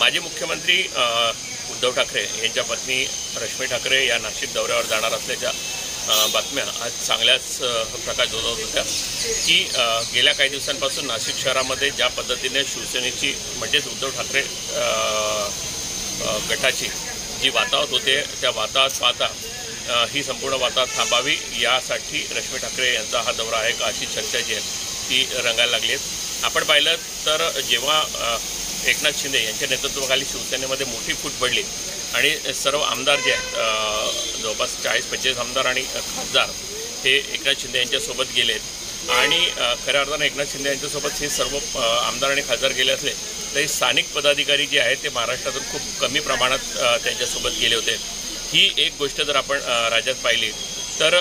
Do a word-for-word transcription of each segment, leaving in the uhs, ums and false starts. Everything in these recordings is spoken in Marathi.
माजी मुख्यमंत्री उद्धव ठाकरे यांच्या पत्नी रश्मी ठाकरे या नाशिक दौऱ्यावर जाणार असल्याच्या बातम्या आज चांगल्याच प्रकाश झोदवत होत्या की गेल्या काही दिवसांपासून नाशिक शहरामध्ये ज्या पद्धतीने शिवसेनेची म्हणजेच उद्धव ठाकरे गटाची जी वातावत होते त्या वातावत पाहता ही संपूर्ण वातावत थांबावी यासाठी रश्मी ठाकरे यांचा हा दौरा आहे का अशी चर्चा जी आहे ती रंगायला लागली आहे। आपण पाहिलं तर जेव्हा एकनाथ शिंदे यांच्या नेतृत्वाखाली शिवसेनेमध्ये मोठी फूट पडली आणि सर्व आमदार जे आहेत जवळपास चाळीस पंचेचाळीस आमदार आणि खासदार हे एकनाथ शिंदे यांच्यासोबत गेलेत आणि खऱ्या अर्थाने एकनाथ शिंदे यांच्यासोबत हे सर्व आमदार आणि खासदार गेले असले तरी स्थानिक पदाधिकारी जे आहेत ते महाराष्ट्रातून खूप कमी प्रमाणात त्यांच्यासोबत गेले होते। ही एक गोष्ट जर आपण राज्यात पाहिली तर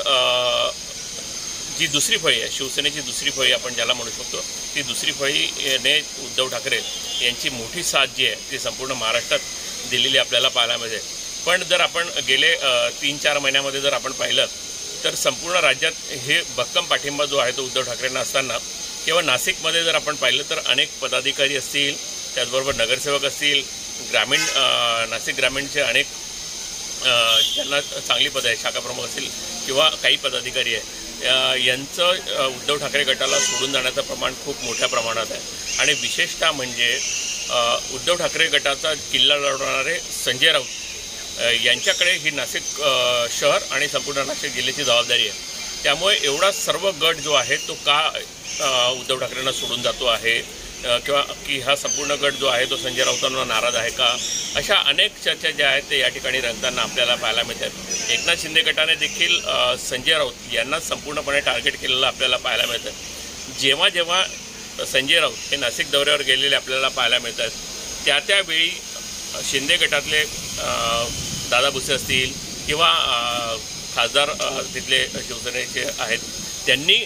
जी दुसरी फळी आहे शिवसेनेची दुसरी फळी आपण ज्याला म्हणू शकतो ती दुसरी फळीने उद्धव ठाकरे यांची मोठी साथ जी आहे ती संपूर्ण महाराष्ट्रात दिलेली आपल्याला पाहायला मिळते। पण जर आपण गेले तीन चार महिन्यामध्ये जर आपण पाहिलं तर संपूर्ण राज्यात हे भक्कम पाठिंबा जो आहे तो उद्धव ठाकरेंना असताना किंवा नाशिकमध्ये जर आपण पाहिलं तर अनेक पदाधिकारी असतील त्याचबरोबर नगरसेवक असतील ग्रामीण नाशिक ग्रामीणचे अनेक ज्यांना चांगली पद आहे शाखा प्रमुख असतील किंवा काही पदाधिकारी आहे यांचं उद्धव ठाकरे गटाला सोडून जाण्याचं प्रमाण खूप मोठ्या प्रमाणात आहे आणि विशेषतः म्हणजे उद्धव ठाकरे गटाचा किल्ला लढवणारे संजय राऊत यांच्याकडे ही नाशिक शहर आणि संपूर्ण नाशिक जिल्ह्याची जबाबदारी आहे। त्यामुळे एवढा सर्व गट जो आहे तो का उद्धव ठाकरेंना सोडून जातो आहे किंवा की हा संपूर्ण गट जो आहे तो संजय राऊतांना नाराज आहे का अशा अनेक चर्चा ज्या आहेत ते या ठिकाणी रंगताना आपल्याला पाहायला मिळतात। एकनाथ शिंदे गटाने देखील संजय राऊत यांना संपूर्णपणे टार्गेट केलेलं आपल्याला पाहायला मिळतं। जेव्हा जेव्हा संजय राऊत हे नाशिक दौऱ्यावर गेलेले आपल्याला पाहायला मिळतात त्या त्यावेळी शिंदे गटातले दादा भुसे असतील किंवा खासदार तिथले शिवसेनेचे आहेत त्यांनी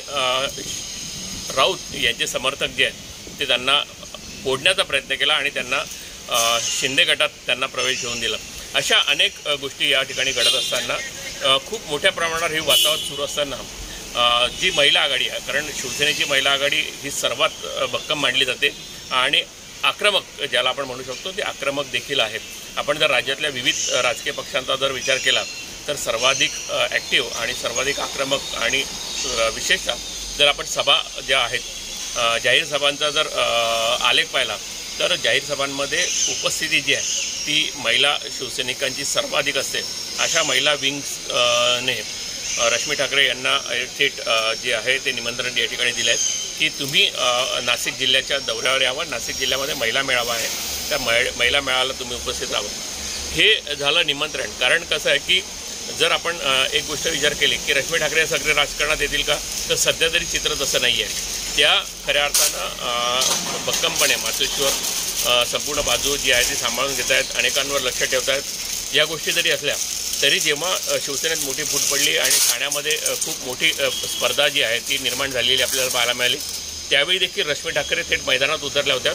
राऊत यांचे समर्थक जे आहेत ते त्यांना फोडण्याचा प्रयत्न केला आणि त्यांना शिंदे गटात त्यांना प्रवेश घेऊन दिला। अशा अनेक गोष्टी या ठिकाणी घडत असताना खूप मोठ्या प्रमाणावर ही वातावरण सुरू असताना जी महिला आघाडी आहे कारण शिवसेनेची महिला आघाडी ही सर्वात भक्कम मानली जाते आणि आक्रमक ज्याला आपण म्हणू शकतो ते आक्रमक देखील आहेत। आपण जर राज्यातल्या विविध राजकीय पक्षांचा जर विचार केला तर सर्वाधिक ॲक्टिव्ह आणि सर्वाधिक आक्रमक आणि विशेषतः जर आपण सभा ज्या आहेत जाहीर सभांचा जर आलेख पाहिला तर जाहीर सभांमध्ये उपस्थिती जी आहे ती महिला शिवसैनिकांची सर्वाधिक असते। अशा महिला विंग्सने रश्मी ठाकरे यांना थेट जे आहे ते निमंत्रण या ठिकाणी दिलं आहे की तुम्ही नाशिक जिल्ह्याच्या दौऱ्यावर यावं, नाशिक जिल्ह्यामध्ये महिला मेळावा आहे त्या महिला मेळाव्याला तुम्ही उपस्थित राहावं। हे झालं निमंत्रण। कारण कसं आहे की जर आपण एक गोष्ट विचार केली की रश्मी ठाकरे सगळे राजकारणात येतील का तर सध्या तरी चित्र तसं नाही आहे। त्या खऱ्या अर्थानं भक्कमपणे मातोश्रीवर संपूर्ण बाजू जी आहे ती सांभाळून घेत आहेत, अनेकांवर लक्ष ठेवत आहेत। या गोष्टी जरी असल्या तरी जेव्हा शिवसेनेत मोठी फूट पडली आणि ठाण्यामध्ये खूप मोठी स्पर्धा जी आहे ती निर्माण झालेली आपल्याला पाहायला मिळाली त्यावेळी देखील रश्मी ठाकरे थेट मैदानात उतरल्या होत्या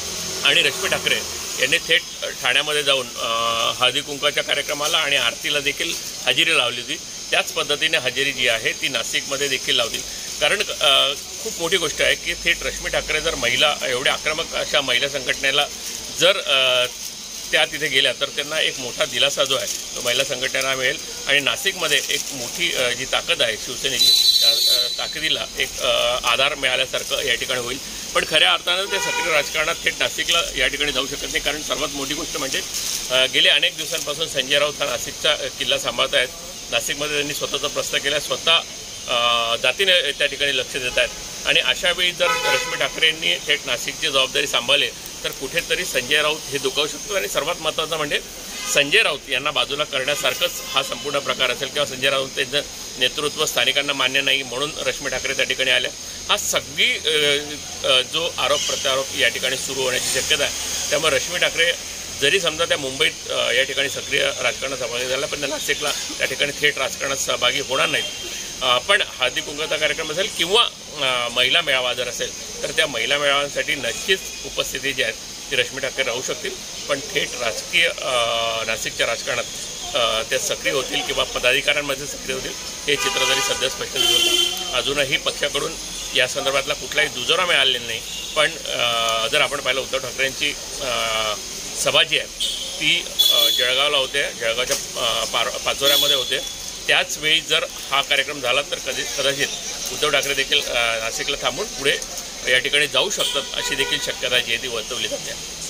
आणि रश्मी ठाकरे यांनी थेट ठाण्यामध्ये जाऊन हळदी कुंकाच्या कार्यक्रमाला आणि आरतीला देखील हजेरी लावली होती। त्याच पद्धतीने हजेरी जी आहे ती नाशिकमध्ये देखील लावली। कारण खूप मोठी गोष्ट आहे की थेट रश्मी ठाकरे जर महिला एवढ्या आक्रमक अशा महिला संघटनेला जर त्या तिथे गेल्या तर त्यांना एक मोठा दिलासा जो आहे तो महिला संघटनेला मिळेल आणि नाशिकमध्ये एक मोठी जी ताकद आहे शिवसेनेची त्या ताकदीला एक आधार मिळाल्यासारखं या ठिकाणी होईल। पण खऱ्या अर्थानं ते सक्रिय राजकारणात थेट नाशिकला या ठिकाणी जाऊ शकत नाही कारण सर्वात मोठी गोष्ट म्हणजे गेले अनेक दिवसांपासून संजय राऊत हा नाशिकचा किल्ला सांभाळत आहेत। नाशिकमध्ये त्यांनी स्वतःचा प्रस्ताव केला, स्वतः जातीने त्या ठिकाणी लक्ष देत आहेत आणि अशावेळी जर रश्मी ठाकरेंनी थेट नाशिकची जबाबदारी सांभाळली तर कुठेतरी संजय राऊत हे दुखावू शकतो आणि सर्वात महत्त्वाचं म्हणजे संजय राऊत यांना बाजूला करण्यासारखंच हा संपूर्ण प्रकार असेल किंवा संजय राऊत त्यांचं नेतृत्व स्थानिकांना मान्य नाही म्हणून रश्मी ठाकरे त्या ठिकाणी आल्या। हा सगळी जो आरोप प्रत्यारोप या ठिकाणी सुरू होण्याची शक्यता आहे। त्यामुळे रश्मी ठाकरे जरी समजा त्या मुंबईत या ठिकाणी सक्रिय राजकारणात सहभागी झाला पण त्या नाशिकला त्या ठिकाणी थेट राजकारणात सहभागी होणार नाहीत। पण हळदी कुंकाचा कार्यक्रम असेल किंवा महिला मेळावा जर असेल तर त्या महिला मेळाव्यांसाठी नक्कीच उपस्थिती जी आहेत ती रश्मी ठाकरे राहू शकतील पण थेट राजकीय नाशिकच्या राजकारणात ते सक्रिय होतील किंवा पदाधिकाऱ्यांमध्ये सक्रिय होतील हे चित्र जरी सध्या स्पष्ट दिसत होतं। अजूनही पक्षाकडून या संदर्भातला कुठलाही दुजोरा मिळालेला नाही। पण जर आपण पाहिलं उद्धव ठाकरेंची सभा जी आहे ती जळगावला होते, जळगावच्या पार पाचोऱ्यामध्ये होते. त्याच वेळी जर हा कार्यक्रम झाला तर कधी कदाचित उद्धव ठाकरे देखील नाशिकला थांबून पुढे या ठिकाणी जाऊ शकतात अशी देखील शक्यता जी आहे ती वर्तवली जाते.